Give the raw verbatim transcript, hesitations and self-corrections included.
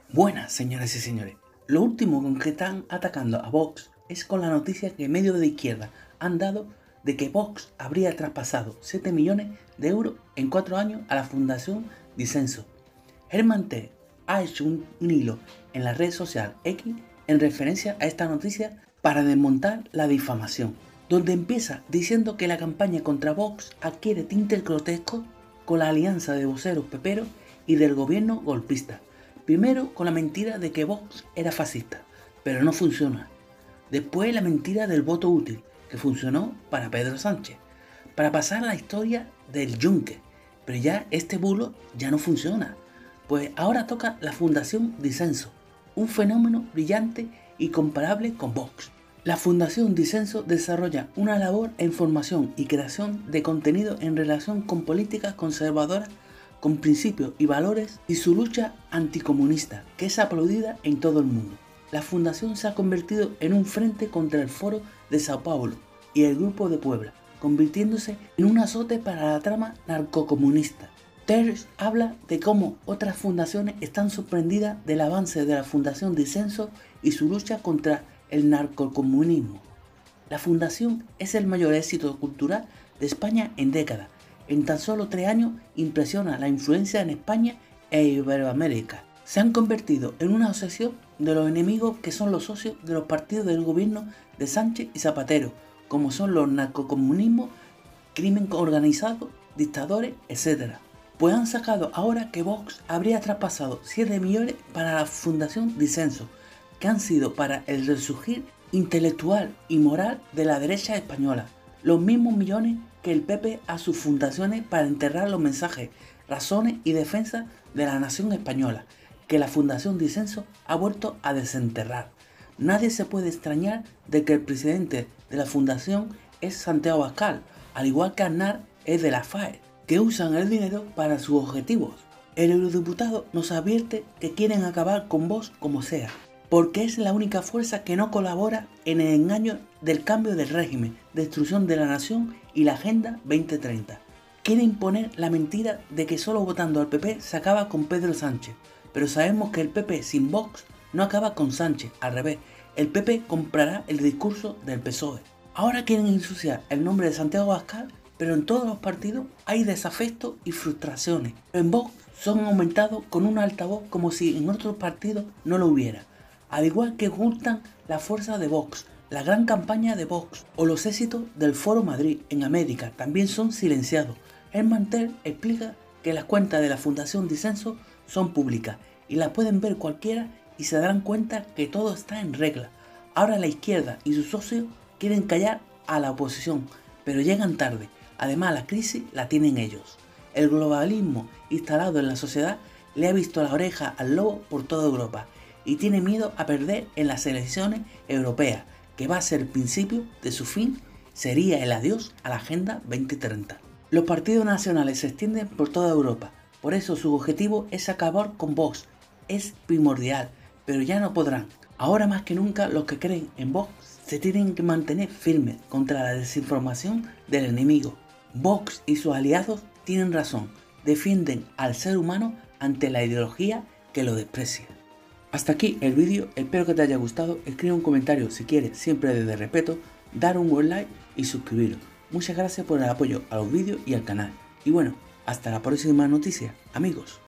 Buenas, señoras y señores. Lo último con que están atacando a Vox es con la noticia que medios de izquierda han dado de que Vox habría traspasado siete millones de euros en cuatro años a la Fundación Disenso. Herman T. ha hecho un, un hilo en la red social X en referencia a esta noticia para desmontar la difamación, donde empieza diciendo que la campaña contra Vox adquiere tintes grotescos con la alianza de voceros peperos y del gobierno golpista. Primero con la mentira de que Vox era fascista, pero no funciona. Después la mentira del voto útil, que funcionó para Pedro Sánchez, para pasar a la historia del yunque, pero ya este bulo ya no funciona, pues ahora toca la Fundación Disenso, un fenómeno brillante y comparable con Vox. La Fundación Disenso desarrolla una labor en formación y creación de contenido en relación con políticas conservadoras con principios y valores y su lucha anticomunista, que es aplaudida en todo el mundo. La fundación se ha convertido en un frente contra el Foro de Sao Paulo y el Grupo de Puebla, convirtiéndose en un azote para la trama narcocomunista. Terz habla de cómo otras fundaciones están sorprendidas del avance de la Fundación Disenso y su lucha contra el narcocomunismo. La fundación es el mayor éxito cultural de España en décadas. En tan solo tres años impresiona la influencia en España e Iberoamérica. Se han convertido en una obsesión de los enemigos que son los socios de los partidos del gobierno de Sánchez y Zapatero, como son los narcocomunismos, crimen organizado, dictadores, etcétera. Pues han sacado ahora que Vox habría traspasado siete millones para la Fundación Disenso, que han sido para el resurgir intelectual y moral de la derecha española. Los mismos millones que el P P a sus fundaciones para enterrar los mensajes, razones y defensa de la nación española, que la Fundación Disenso ha vuelto a desenterrar. Nadie se puede extrañar de que el presidente de la fundación es Santiago Abascal, al igual que Aznar es de la FAE, que usan el dinero para sus objetivos. El eurodiputado nos advierte que quieren acabar con Vox como sea, porque es la única fuerza que no colabora en el engaño del cambio del régimen, destrucción de la nación y la Agenda veinte treinta. Quiere imponer la mentira de que solo votando al P P se acaba con Pedro Sánchez, pero sabemos que el P P sin Vox no acaba con Sánchez, al revés, el P P comprará el discurso del P S O E. Ahora quieren ensuciar el nombre de Santiago Abascal, pero en todos los partidos hay desafecto y frustraciones. En Vox son aumentados con un altavoz como si en otros partidos no lo hubiera. Al igual que ocultan la fuerza de Vox, la gran campaña de Vox o los éxitos del Foro Madrid en América también son silenciados. Herman Terz explica que las cuentas de la Fundación Disenso son públicas y las pueden ver cualquiera y se darán cuenta que todo está en regla. Ahora la izquierda y sus socios quieren callar a la oposición, pero llegan tarde. Además la crisis la tienen ellos. El globalismo instalado en la sociedad le ha visto la oreja al lobo por toda Europa y tiene miedo a perder en las elecciones europeas, que va a ser el principio de su fin, sería el adiós a la Agenda veinte treinta. Los partidos nacionales se extienden por toda Europa, por eso su objetivo es acabar con Vox, es primordial, pero ya no podrán. Ahora más que nunca los que creen en Vox se tienen que mantener firmes contra la desinformación del enemigo. Vox y sus aliados tienen razón, defienden al ser humano ante la ideología que lo desprecia. Hasta aquí el vídeo, espero que te haya gustado, escribe un comentario si quieres, siempre desde respeto, dar un buen like y suscribiros. Muchas gracias por el apoyo a los vídeos y al canal. Y bueno, hasta la próxima noticia, amigos.